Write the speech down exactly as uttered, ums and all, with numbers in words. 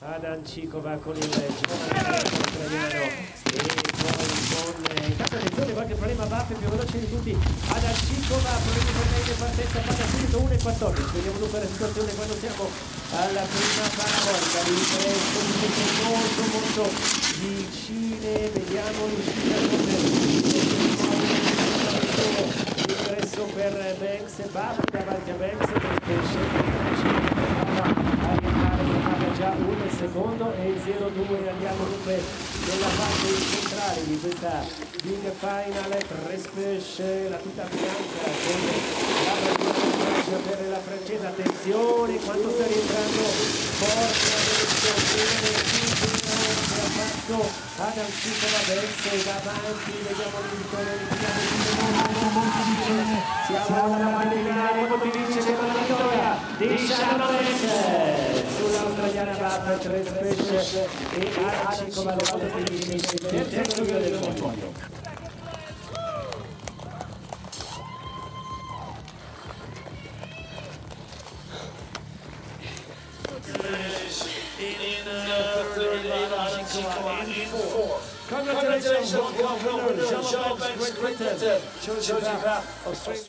Adancikova con il giovane australiano e poi con intanto attenzione qualche problema Baffe più veloce di tutti. Adancikova problemi per lei di partenza, palla subito uno e quattordici. Vediamo dunque la situazione quando siamo alla prima parabolica di invece molto molto vicine. Vediamo l'uscita con l'ingresso per Banks e Baffe davanti a Banks che scende a rientrare già un secondo e il zero due. Andiamo dunque nella parte centrale di questa big final. Prespesce la tuta bianca con la bandiera per la francese. Attenzione quanto sta rientrando forte adesso bene che ha fatto Adancikova. Banks davanti, vediamo l'indicatore, siamo alla bandiera molto difficile con la vittoria di Charlotte sull'australiana Baffe, tre Prespesce e Adancikova alle volte quindici, terzo giro del mondo. Congratulations, Jean-Banks, Great Britain. Shows you that Australia.